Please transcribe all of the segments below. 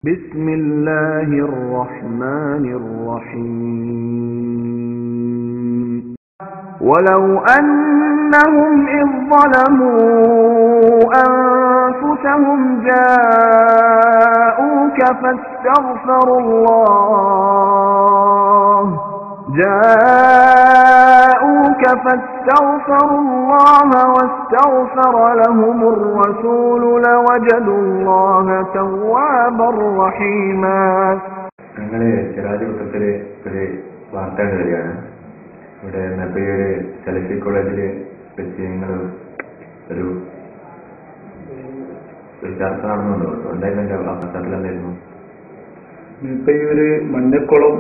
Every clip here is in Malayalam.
بسم الله الرحمن الرحيم ولو أنهم إذ ظلموا أنفسهم جاءوك فاستغفروا الله واستغفر لهم الرسول لوجدوا الله توابا رحيما. ഞങ്ങളെ ചിറാജുകുട്ടത്തിലെ ഒരു വാർത്ത വരികയാണ്. ഇവിടെ നബിയുടെ സലഫി കോളേജിൽ വെച്ച് ഞങ്ങൾ ഒരു ചർച്ച നടന്നുണ്ടോ? എന്തായാലും എൻ്റെ പത്രത്തിലെന്തായിരുന്നു? നബിയുടെ മഞ്ഞക്കുളം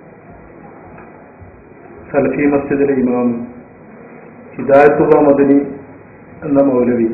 സലഫി മസ്ജിദിലെ ഇമാം ഹിദായത്തുള്ള മദനി എന്ന മൗലവി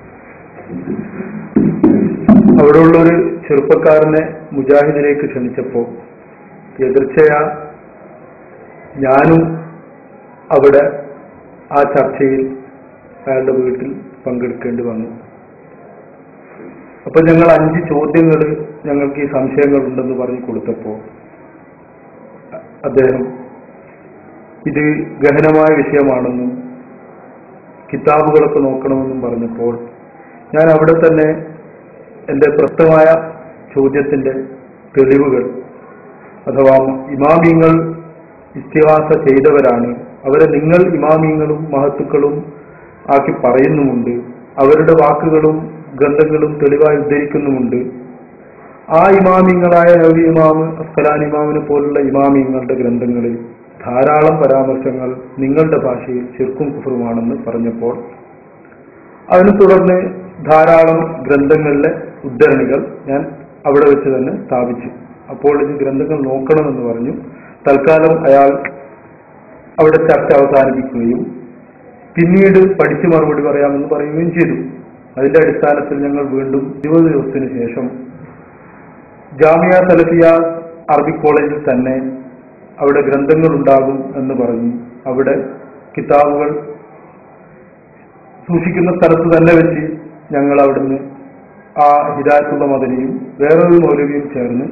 അവിടെയുള്ളൊരു ചെറുപ്പക്കാരനെ മുജാഹിദിലേക്ക് ക്ഷണിച്ചപ്പോൾ എതിർച്ചയാ ഞാനും അവിടെ ആ ചർച്ചയിൽ അയാളുടെ വീട്ടിൽ പങ്കെടുക്കേണ്ടി വന്നു. അപ്പൊ ഞങ്ങൾ 5 ചോദ്യങ്ങൾ ഞങ്ങൾക്ക് ഈ സംശയങ്ങളുണ്ടെന്ന് പറഞ്ഞു കൊടുത്തപ്പോൾ അദ്ദേഹം ഇത് ഗഹനമായ വിഷയമാണെന്നും കിതാബുകളൊക്കെ നോക്കണമെന്നും പറഞ്ഞപ്പോൾ ഞാൻ അവിടെ തന്നെ എൻ്റെ പ്രസക്തമായ ചോദ്യത്തിൻ്റെ തെളിവുകൾ അഥവാ ഇമാമിങ്ങൾ ഇസ്തിഹാസ ചെയ്തവരാണ്, അവരെ നിങ്ങൾ ഇമാമിങ്ങളും മഹത്തുക്കളും ആക്കി പറയുന്നുമുണ്ട്, അവരുടെ വാക്കുകളും ഗ്രന്ഥങ്ങളും തെളിവായി ഉദ്ധരിക്കുന്നുമുണ്ട്. ആ ഇമാമിങ്ങളായ നബി ഇമാം അസ്കലാനി ഇമാമിനെ പോലുള്ള ഇമാമിങ്ങളുടെ ഗ്രന്ഥങ്ങളിൽ ധാരാളം പരാമർശങ്ങൾ നിങ്ങളുടെ ഭാഷയിൽ ശിർക്കും കുഫറുമാണെന്ന് പറഞ്ഞപ്പോൾ അതിനെ തുടർന്ന് ധാരാളം ഗ്രന്ഥങ്ങളിലെ ഉദ്ധരണികൾ ഞാൻ അവിടെ വെച്ച് തന്നെ സ്ഥാപിച്ചു. അപ്പോൾ ഇത് ഗ്രന്ഥങ്ങൾ നോക്കണമെന്ന് പറഞ്ഞു. തൽക്കാലം അയാൾ അവിടെ ചർച്ച അവസാനിപ്പിക്കുകയും പിന്നീട് പഠിച്ച് മറുപടി പറയാമെന്ന് പറയുകയും ചെയ്തു. അതിന്റെ അടിസ്ഥാനത്തിൽ ഞങ്ങൾ വീണ്ടും 20 ദിവസത്തിന് ശേഷം ജാമിയ സലഫിയ അറബിക് കോളേജിൽ തന്നെ അവിടെ ഗ്രന്ഥങ്ങൾ ഉണ്ടാകും എന്ന് പറഞ്ഞു അവിടെ കിതാബുകൾ സൂക്ഷിക്കുന്ന സ്ഥലത്ത് തന്നെ വെച്ച് ഞങ്ങൾ അവിടുന്ന് ആ ഹിദായത്തുള്ള മദനിയും വേറൊരു മൗലവിയും ചേർന്ന്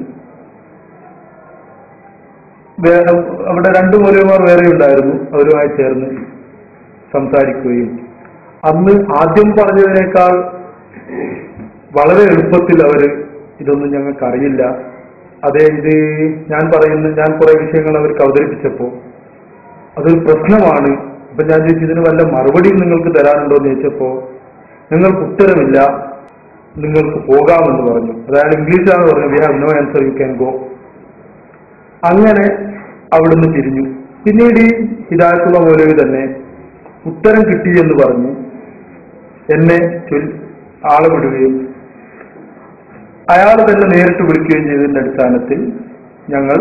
അവിടെ 2 മൗലവിമാർ വേറെ ഉണ്ടായിരുന്നു, അവരുമായി ചേർന്ന് സംസാരിക്കുകയും അന്ന് ആദ്യം പറഞ്ഞതിനേക്കാൾ വളരെ എളുപ്പത്തിൽ അവര് ഇതൊന്നും ഞങ്ങൾക്കറിയില്ല, അതെ ഇത് ഞാൻ കുറെ വിഷയങ്ങൾ അവർക്ക് അവതരിപ്പിച്ചപ്പോൾ അതൊരു പ്രശ്നമാണ്, അപ്പൊ ഞാൻ ചോദിച്ചു ഇതിന് വല്ല മറുപടിയും നിങ്ങൾക്ക് തരാനുണ്ടോ എന്ന് ചോദിച്ചപ്പോ നിങ്ങൾക്ക് ഉത്തരമില്ല, നിങ്ങൾക്ക് പോകാമെന്ന് പറഞ്ഞു. അതായത് ഇംഗ്ലീഷാണ് പറഞ്ഞു, we have no answer, you can go. അങ്ങനെ അവിടുന്ന് തിരിഞ്ഞു. പിന്നീട് ഈ ഹിദായത്തുള്ള മൗലവി തന്നെ ഉത്തരം കിട്ടിയെന്ന് പറഞ്ഞു എന്നെ ആളെ വിടുകയും അയാൾ തന്നെ നേരിട്ട് വിളിക്കുകയും ചെയ്തതിന്റെ അടിസ്ഥാനത്തിൽ ഞങ്ങൾ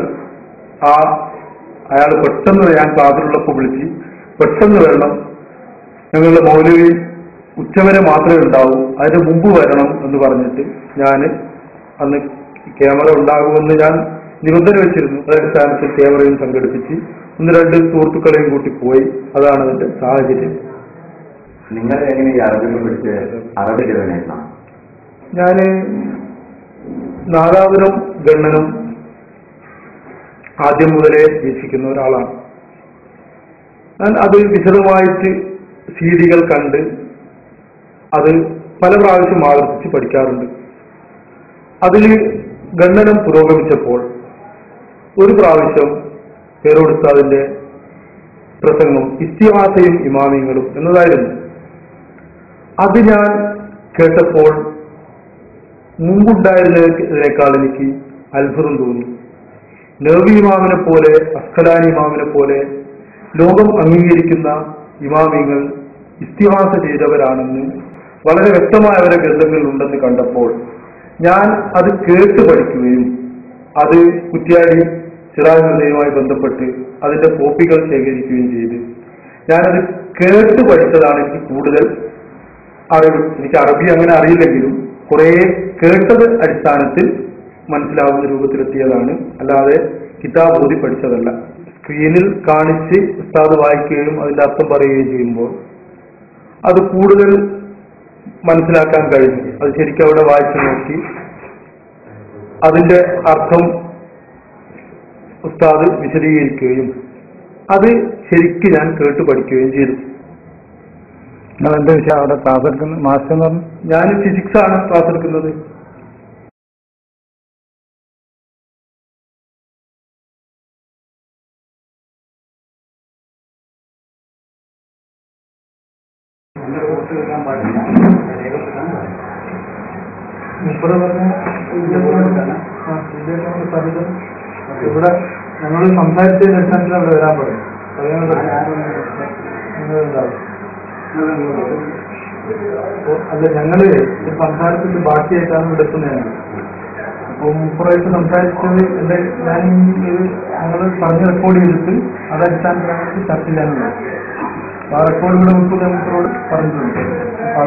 അയാൾ പെട്ടെന്ന് ഞാൻ ക്ലാസ്സിലുള്ളപ്പോൾ വിളിച്ച് പെട്ടെന്ന് വരണം, ഞങ്ങളുടെ മൗലവി ഉച്ചവരെ മാത്രമേ ഉണ്ടാവൂ, അതിന് മുമ്പ് വരണം എന്ന് പറഞ്ഞിട്ട് ഞാൻ അന്ന് ക്യാമറ ഉണ്ടാകുമെന്ന് ഞാൻ നിബന്ധന വെച്ചിരുന്നു. അതടിസ്ഥാനത്തിൽ ക്യാമറയും സംഘടിപ്പിച്ച് 1-2 സുഹൃത്തുക്കളെയും കൂട്ടി പോയി. അതാണ് അതിന്റെ സാഹചര്യം. നിങ്ങൾ എങ്ങനെ ഈ അറബി പഠിച്ച് അറബി എഴുതാനായിരുന്നു? ഞാൻ നാദാപുരം ഗണ്ണനും ആദ്യം മുതലേ വീക്ഷിക്കുന്ന ഒരാളാണ്. ഞാൻ അത് വിശദമായിട്ട് സീഡികൾ കണ്ട് അത് പല പ്രാവശ്യം ആവർത്തിച്ച് പഠിക്കാറുണ്ട്. അതിൽ ഗണ്ണനം പുരോഗമിച്ചപ്പോൾ ഒരു പ്രാവശ്യം പേരോടുത്താതിന്റെ പ്രസംഗം ഇസ്തിഹാസയും ഇമാമിങ്ങളും എന്നതായിരുന്നു. അത് ഞാൻ കേട്ടപ്പോൾ മുമ്പുണ്ടായിരുന്നതിനേക്കാൾ എനിക്ക് അത്ഭുതം തോന്നി. നബി ഇമാമിനെ പോലെ അസ്കലാനി ഇമാമിനെ പോലെ ലോകം അംഗീകരിക്കുന്ന ഇമാമിങ്ങൾ ഇസ്തിഹാസ ചെയ്തവരാണെന്ന് വളരെ വ്യക്തമായ അവരുടെ ഗ്രന്ഥങ്ങളിൽ ഉണ്ടെന്ന് കണ്ടപ്പോൾ ഞാൻ അത് കേട്ട് പഠിക്കുകയും അത് കുറ്റ്യാടി സിറാജ് ഹുദയുമായി ബന്ധപ്പെട്ട് അതിന്റെ കോപ്പികൾ ശേഖരിക്കുകയും ചെയ്ത് ഞാനത് കേട്ട് പഠിച്ചതാണ് എനിക്ക് കൂടുതൽ അറിവ്. എനിക്ക് അറബി അങ്ങനെ അറിയില്ലെങ്കിലും കുറെ കേട്ടത് അടിസ്ഥാനത്തിൽ മനസ്സിലാവുന്ന രൂപത്തിലെത്തിയതാണ്, അല്ലാതെ കിതാബ് ഓതി പഠിച്ചതല്ല. സ്ക്രീനിൽ കാണിച്ച് ഉസ്താദ് വായിക്കുകയും അതിന്റെ അർത്ഥം പറയുകയും ചെയ്യുമ്പോൾ അത് കൂടുതൽ മനസ്സിലാക്കാൻ കഴിഞ്ഞു. അത് ശരിക്കും അവിടെ വായിച്ചു നോക്കി അതിന്റെ അർത്ഥം ഉസ്താദ് വിശദീകരിക്കുകയും അത് ശരിക്ക് ഞാൻ കേട്ട് പഠിക്കുകയും ചെയ്തു. നിങ്ങൾ എന്താ വിഷയം അവിടെ ക്ലാസ് എടുക്കുന്നത്? മാസ്റ്റർ എന്ന് പറഞ്ഞു. ഞാൻ ഫിസിക്സ് ആണ് ക്ലാസ് എടുക്കുന്നത്. ഇവിടെ ഞങ്ങൾ സംസാരിച്ചതിന് അടിസ്ഥാനത്തിൽ അവിടെ വരാൻ പറയും. അല്ല, ഞങ്ങള് സംസാരിച്ചിട്ട് ബാക്കിയായിട്ടാണ് ഇവിടെ എത്തുന്നതാണ്. അപ്പൊ മുപ്പറായിട്ട് സംസാരിച്ചത് എന്റെ ഞാൻ ഞങ്ങൾ പറഞ്ഞ് റെക്കോർഡ് ചെയ്തിട്ട് അതടിസ്ഥാനത്തിൽ ചർച്ച ചെയ്യാനുണ്ട്. ആ റെക്കോർഡ് ഇവിടെ മുപ്പറോട് പറഞ്ഞിട്ടുണ്ട്. അപ്പൊ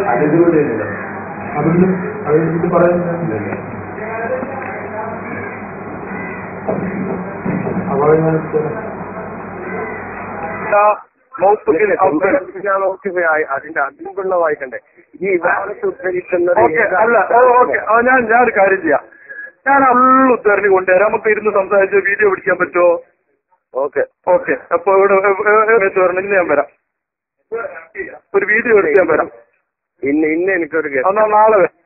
അതിൽ പറയുന്നില്ല. അപ്പോൾ ഞാൻ അതിന്റെ അതിനുള്ള വായിക്കണ്ടേ ഈ വിവാഹത്തെ ഉദ്ധരിക്കുന്നത് അല്ല. ഓക്കെ, ഞാൻ ഒരു കാര്യം ചെയ്യാം. ഞാൻ അള്ള ഉദ്ധരണി കൊണ്ടുവരാം. നമുക്ക് ഇരുന്ന് സംസാരിച്ച് വീഡിയോ പിടിക്കാൻ പറ്റുമോ? ഓക്കെ. അപ്പൊ ഇവിടെ വരണമെങ്കിൽ ഞാൻ വരാം. ഒരു വീഡിയോ എടുക്കാൻ വരാം. ഇന്ന് എനിക്കൊരു എന്നാ നാളെ വരാം.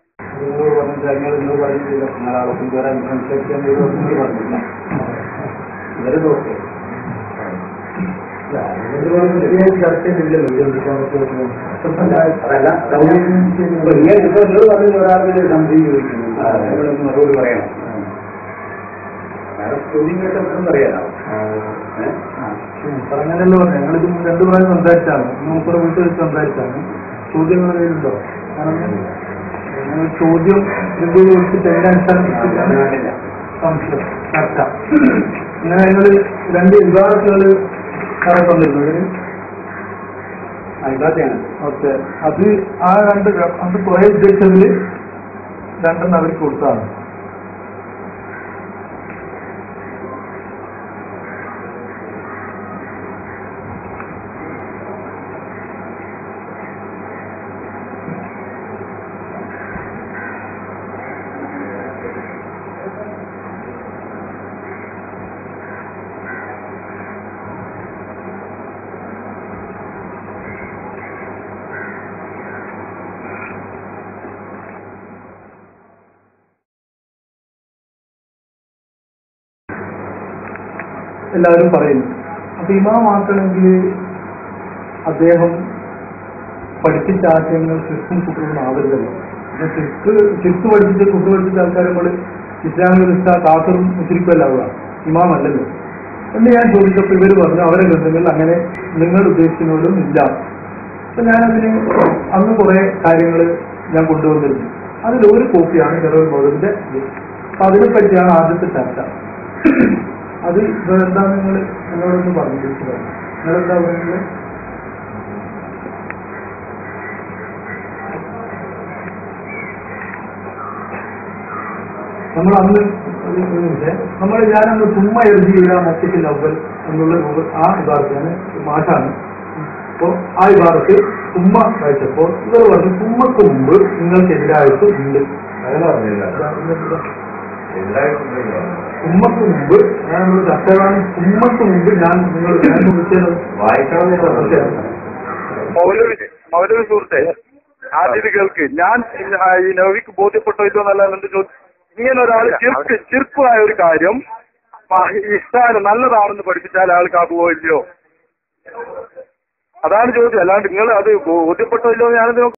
മറുപടി പറയണം. ചോദ്യം കേട്ടപ്പോഴും പറയാനോ പറഞ്ഞല്ലോ. ഞങ്ങളിത് 2 പ്രാവശ്യം സംസാരിച്ചാണ്. മൂപ്പറ വീട്ടിൽ വെച്ച് സംസാരിച്ചാണ്. ചോദ്യങ്ങൾ കയ്യിലുണ്ടോ? കാരണം ചോദ്യം വെച്ചിട്ട് എന്റെ അടിസ്ഥാനത്തിലാണ് സംശയം ചർച്ച. ഇങ്ങനെ ഞങ്ങൾ 2 വിഭാഗത്തുകൾ തന്നിരുന്നു. ഓക്കെ, അത് ആ 2 അത് കുറെ ഉദ്ദേശത്തിൽ 2 അവർക്ക് കൊടുത്താണ്. എല്ലാവരും പറയുന്നു. അപ്പൊ ഇമാമാക്കണമെങ്കിൽ അദ്ദേഹം പഠിപ്പിച്ച ആശയങ്ങൾ ശിർക്കും കുട്ടറും ആവരുതല്ലോ. ശിർക്ക് പഠിപ്പിച്ച കുട്ടു പഠിപ്പിച്ച ആൾക്കാരെ നമ്മൾ ഇസ്ലാമിക കാസറും മുസ്ലിക്കുമല്ലാവുക, ഇമാമല്ലല്ലോ എന്ന് ഞാൻ ചോദിച്ചപ്പോൾ ഇവർ പറഞ്ഞു അവരെ ഗ്രന്ഥങ്ങളിൽ അങ്ങനെ നിങ്ങൾ ഉദ്ദേശിക്കുന്നവരും ഇല്ല. അപ്പൊ ഞാനതിന് അന്ന് കുറെ കാര്യങ്ങൾ ഞാൻ കൊണ്ടുവന്നിരുന്നു. അതിലൊരു കോപ്പിയാണ് ജനറൽ ബോർഡിന്റെ. അപ്പൊ അതിനെപ്പറ്റിയാണ് ആദ്യത്തെ ചർച്ച. അത് എന്താ നിങ്ങളോടൊന്ന് പറഞ്ഞു നിങ്ങളെന്താ പറയുന്നത്? നമ്മൾ അന്ന് ഞാനന്ന് ചുമ്മാ എഴുതിയില്ല മൊത്തത്തിൽ അവൽ എന്നുള്ള ആ വിഭാഗത്താണ് മാറ്റാണ്. അപ്പോ ആ വിഭാഗത്ത് ഉമ്മ വായിച്ചപ്പോ ഇവർ പറഞ്ഞു ഉമ്മക്ക് മുമ്പ് നിങ്ങൾക്കെതിരായിട്ട് ഉണ്ട്. ഉമ്മക്ക് മുമ്പ് ഞാൻ ചർച്ചയാണ്. ഉമ്മക്ക് മുമ്പ് ഞാൻ നിങ്ങൾ മൗലവി സുഹൃത്തെ ആദ്യം കേൾക്ക്. ഞാൻ ഈ നവിക്ക് ബോധ്യപ്പെട്ടോ ഇല്ലോ എന്നല്ല എന്റെ ചോദ്യം. ഇങ്ങനെ ഒരാൾ ചെറുപ്പായ ഒരു കാര്യം ഇഷ്ടാനും നല്ലതാണെന്ന് പഠിപ്പിച്ചാൽ ആൾക്കാക്കുവോ ഇല്ലയോ? അതാണ് ചോദ്യം. അല്ലാണ്ട് നിങ്ങൾ അത് ബോധ്യപ്പെട്ടോ ഇല്ലോ ഞാനത്